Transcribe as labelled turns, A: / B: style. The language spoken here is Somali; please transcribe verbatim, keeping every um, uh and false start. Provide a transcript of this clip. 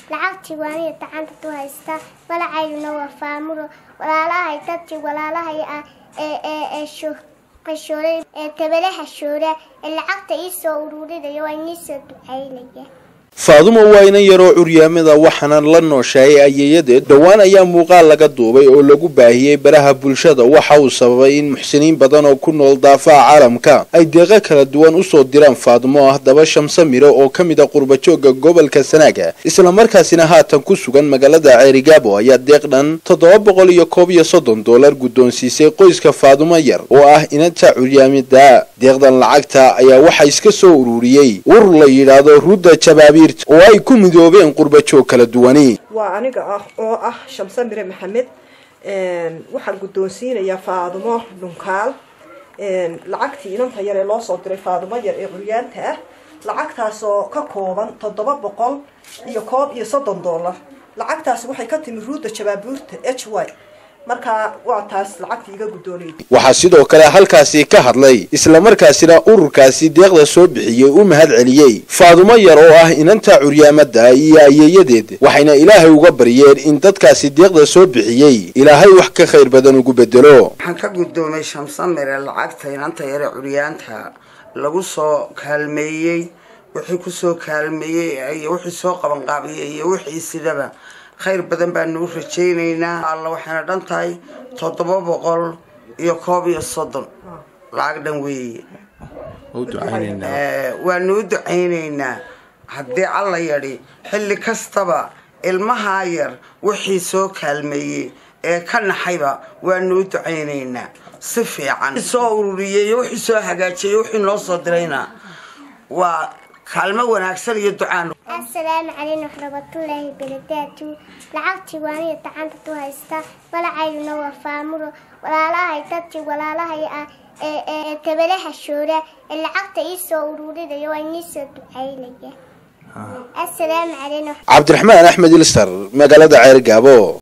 A: lacagtii waaniya tacanta tu haysta walacayna waa faamuro walaalahay dadkii walaalahay ah ee ee ee sho qashoolay ee tabalaha shoora ee lacagta ii soo ururiday waa inii soo ducaynaya
B: Faadumo waa inan yaroo curyaamada waxana la nooshahay ayeeyadeed dhawaan ayaa muuqaal laga duubay oo lagu baahiyay baraha bulshada waxa uu sababay in muxsiniin badan oo ku nool daafaha caalamka ay deeqa kala duwan u soo diraan Faadumo ah daba Shamsa Miro oo kamid ah qurba jooga gobolka Sanaaga isla markaasina haatan ku sugan magaalada Ceerigaabo ayaa deeqdan toddoba boqol iyo koob iyo soddon dollar guddoonsiisay qoyska Faadumo yar oo ah inanta curyaamada deeqdan lacagta ayaa waxa iska soo ururiyay ur la yiraahdo Ruda Jabaabi oo ay ku midoobeen qurba joog kala duwani
C: waa aniga ah oo ah Shamsa Mire Maxamed een waxaan guddoonsiinayaa Faadumo dhunkaal een lacagtii inanta yar ee loo soo diray Faadumo yar ee quryaanta ah lacagtaas oo ka kooban toddoba boqol iyo koob iyo soddon dollar lacagtaas waxay ka timi Ruda Jabaabuurta H Y marka waa taas lacagtii iga guddoonay
B: waxa sidoo kale halkaasi ka hadlay isla markaasina ururkaasi deeqda soo bixiyay u mahad celiyay Faadumo yar oo ah inanta curyaamada iyo ayeeyadeed waxayna Ilaahay uga bariyeen in dadkaasi deeqda soo bixiyay Ilaahay wax ka khayr badan ugu bedelo
D: waxaan ka guddoomay Shamsa Mire lacagta inanta yar ee curyaanta lagu soo kaalmeeyay wixii ku soo kaalmeeyay iyo wixii soo qaban qaabiyay iyo wixii sidaba خير بدن بأنه رجينا الله وحنا دنتاي تطبع بقول يقابي الصدر العقد وي
B: ودعينا
D: ونودعينا حدي الله يري حل كستبا المهاير وحي سوك المي كان حيبا ونودعينا صفي عن صوري وحي سو حاجاتي وحي نصدرينا و كلمة وناكسر يدعان
A: السلام عليكم ورحمة الله وبركاته لعبتي واني تعنت توهستا ولا عيلنا وفامرو ولا لا هي تبتي ولا لا هي تبلها الشورى اللي عقت إيسو ورودي ده يواني سد عيلك السلام عليكم
B: عبد الرحمن أحمد الستر مقالة Ceerigaabo.